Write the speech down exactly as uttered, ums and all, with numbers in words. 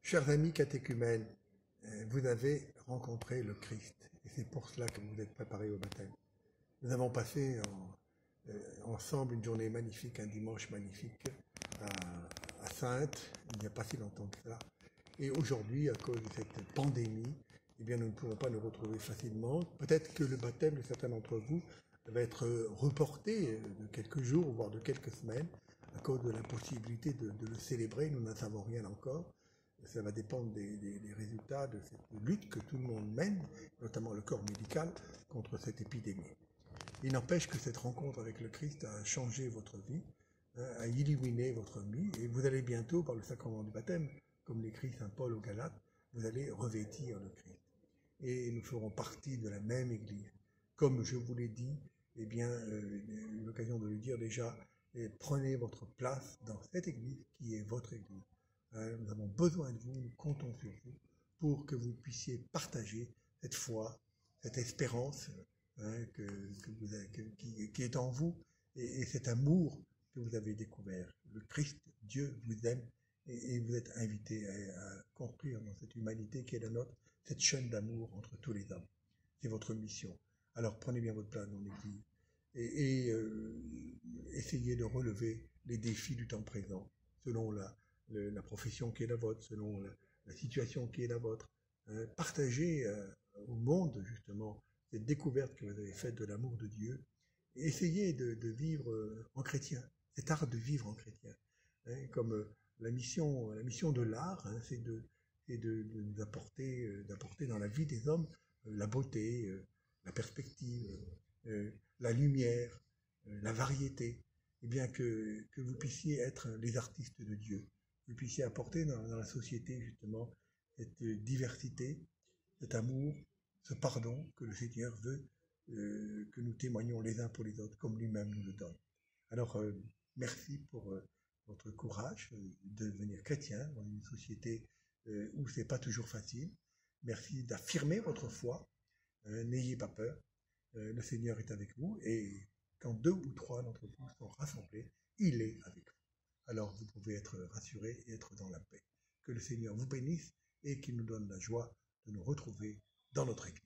Chers amis catéchumènes, vous avez rencontré le Christ et c'est pour cela que vous vous êtes préparés au baptême. Nous avons passé en, euh, ensemble une journée magnifique, un dimanche magnifique à, à Saintes, il n'y a pas si longtemps que cela. Et aujourd'hui, à cause de cette pandémie, eh bien, nous ne pouvons pas nous retrouver facilement. Peut-être que le baptême de certains d'entre vous va être reporté de quelques jours, voire de quelques semaines, à cause de l'impossibilité de, de le célébrer. Nous n'en savons rien encore. Ça va dépendre des, des, des résultats de cette lutte que tout le monde mène, notamment le corps médical, contre cette épidémie. Il n'empêche que cette rencontre avec le Christ a changé votre vie, hein, a illuminé votre vie, et vous allez bientôt, par le sacrement du baptême, comme l'écrit saint Paul aux Galates, vous allez revêtir le Christ. Et nous ferons partie de la même Église. Comme je vous l'ai dit, eh bien, euh, eu l'occasion de le dire déjà, et prenez votre place dans cette Église qui est votre Église. Nous avons besoin de vous, nous comptons sur vous pour que vous puissiez partager cette foi, cette espérance hein, que, que vous avez, que, qui, qui est en vous et, et cet amour que vous avez découvert. Le Christ, Dieu vous aime et, et vous êtes invités à, à construire dans cette humanité qui est la nôtre, cette chaîne d'amour entre tous les hommes. C'est votre mission. Alors prenez bien votre place dans l'Église et, et euh, essayez de relever les défis du temps présent selon la Le, la profession qui est la vôtre, selon la, la situation qui est la vôtre. Euh, partagez euh, au monde, justement, cette découverte que vous avez faite de l'amour de Dieu. Et essayez de, de vivre euh, en chrétien, cet art de vivre en chrétien. Hein, comme euh, la, mission, la mission de l'art, hein, c'est de, de, de nous apporter, euh, d'apporter dans la vie des hommes euh, la beauté, euh, la perspective, euh, la lumière, euh, la variété. Et bien que, que vous puissiez être les artistes de Dieu. Vous puissiez apporter dans, dans la société justement cette diversité, cet amour, ce pardon que le Seigneur veut euh, que nous témoignions les uns pour les autres comme lui-même nous le donne. Alors euh, merci pour euh, votre courage euh, de devenir chrétien dans une société euh, où c'est pas toujours facile. Merci d'affirmer votre foi. Euh, n'ayez pas peur. Euh, le Seigneur est avec vous et quand deux ou trois d'entre vous sont rassemblés, il est avec vous. Alors vous pouvez être rassurés et être dans la paix. Que le Seigneur vous bénisse et qu'il nous donne la joie de nous retrouver dans notre Église.